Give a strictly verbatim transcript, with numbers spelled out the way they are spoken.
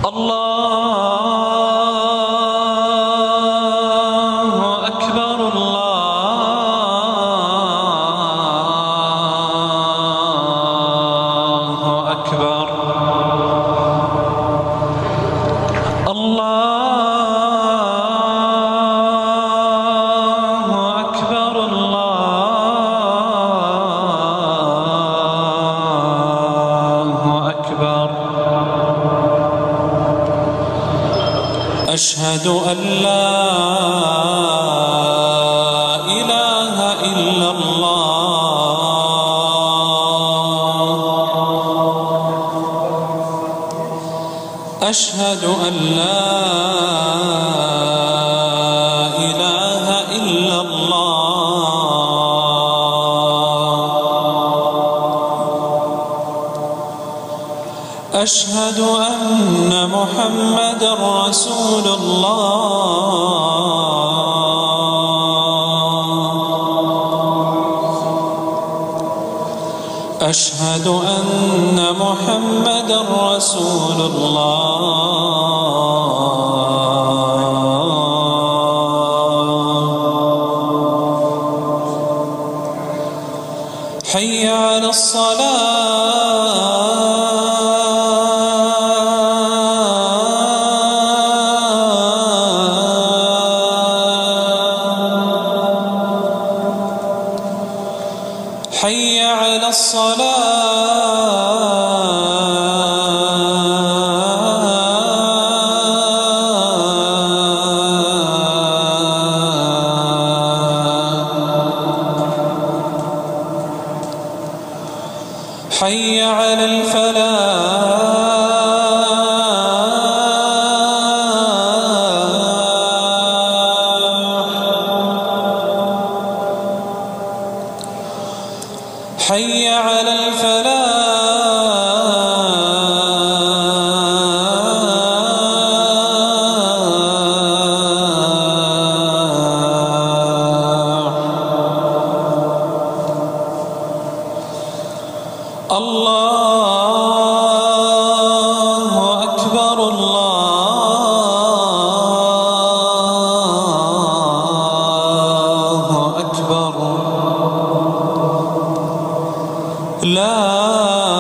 الله أكبر الله أكبر الله أكبر الله أكبر. أشهد أن لا إله إلا الله. أشهد أن لا إله إلا الله. أشهد أن محمدًا رسول الله. أشهد أن محمدًا رسول الله. حي على الصلاة. حي على الصلاة. حي على الفلاح. حي على الفلاح. الله أكبر الله أكبر. لا